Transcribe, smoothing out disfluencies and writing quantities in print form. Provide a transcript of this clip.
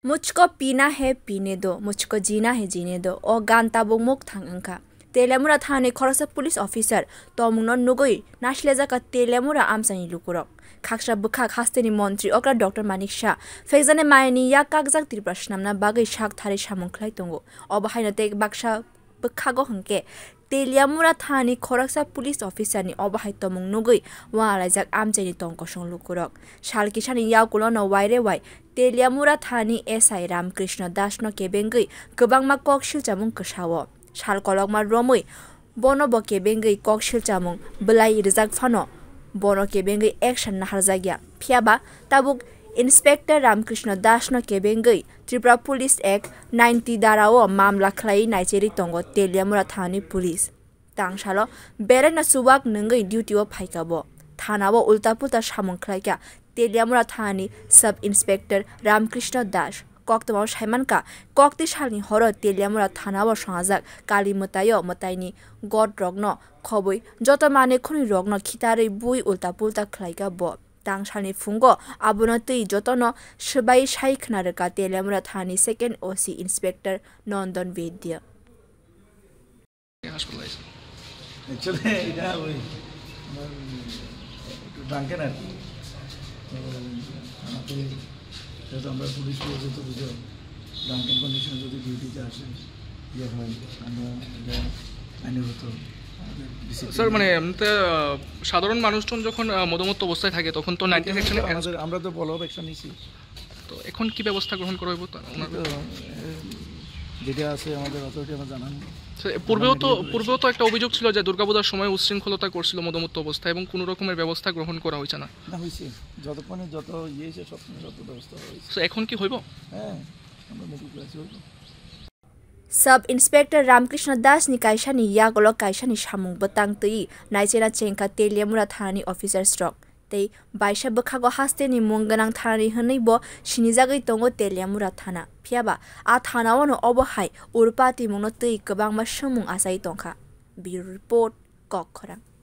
मुझको पीना है पीने दो, मुझको जीना है जीने दो। ओ गान ताबुक मुक थंगखा तेलियामुरा थाने खरसा पुलिस ऑफिसर तमुंगनो नुगुई नाशलेजा का तेलियामुरा आमसानी लुकुरक खाकसा बुखा खास्तेनि मंत्री अक्रा डॉक्टर मानिक शाह फेजने मायनि या कागजाक तिर प्रश्नमना बागै शाक थारे सामुंखलाय तंगो अबहायना ते बाक्सा बुखागो हंके तेलियामुरा थाने खरसा पुलिस ऑफिसर नि अबहाय तमुंग नुगुई वालायजाक आमसानी तंगकसं लुकुरक सालकिसानि यावकुलनो वायरे वाय तेलियामुरा थाने एसआई रामकृष्ण दासनो केबेंगै गोबांमा koksilsamung कसावो सालकलकमा रमै बोनो बो kebengwi koksilsamung बलाई रिजाक फानो बोनो kebengwi एक्शन नाहारजागिया फियाबा ताबुक इंस्पेक्टर रामकृष्ण दासनो kebengwi त्रिपुरा पुलिस एक्ट 90 दाराओ मामला खलाई नाइचेरि तंगो तेलियामुरा थाने पुलिस तांसालो बेरेना चुवाक नंगै ड्यूटीओ फाइकाबो थानावो उल्टा पुल्टा सामुं खलाइका तेलियामुरा थाने सब इंस्पेक्टर रामकृष्ण दास कक्तमाव साइमानका कक्ति सालनि हर तेलियामुरा थानाव संजाक काली mwtaio mwtaini गड रग्न खबै जत माने खुनि रग्न खितारै बुइ उल्टा पुल्टा खलाइका ब तांसालनि फुंगो आबुनो तै जतन सबाइ साइ खनारका तेलियामुरा थाने second OC inspector Nandan Baidya actually এটা ওই ড্রাঙ্কেন আর কি আমাকে যেহেতু আমরা পুলিশ বলতে তো বুঝো ড্রাঙ্কেন কন্ডিশনে যদি ডিউটিতে আসে ইয়ে হয় আমরা আইনত স্যার মানে সাধারণ মানুষজন যখন মদমত্ত অবস্থায় থাকে তখন তো 90 সেকশনে আমরা তো ফলো অ্যাকশন নিছি তো এখন কি ব্যবস্থা গ্রহণ করা হবে যেটা আছে আমাদের অথরিটি আমরা জানান পূর্বেও তো একটা অভিযোগ ছিল যে দুর্গাপূজার সময় উচ্ছৃঙ্খলতা করছিল মদমত্ত অবস্থায় এবং কোনো রকমের ব্যবস্থা গ্রহণ করা হয়েছে না হয়েছে যতক্ষণে যত ইয়েছে সব ব্যবস্থা হয়েছে তো এখন কি হইব হ্যাঁ আমরা মুকুল ক্লাসে হইব सब इंस्पेक्टर रामकृष्ण दास नि काइसानि यागलो काइसानि सामुंग बतांग तई नाइचेना चेंका तेलियामुरा थानानि ऑफिसर स्ट्रक तई बाइसा बखागो हास्तेनि मुंगनां थानानि हनैबो सिनिजागै तंगो तेलियामुरा थाना फियाबा आ थानावनो अबहाय उरपाति मुंनो तई गोबांमा सामुं आसाइ तंखा ब्यूरो रिपोर्ट koksilsamung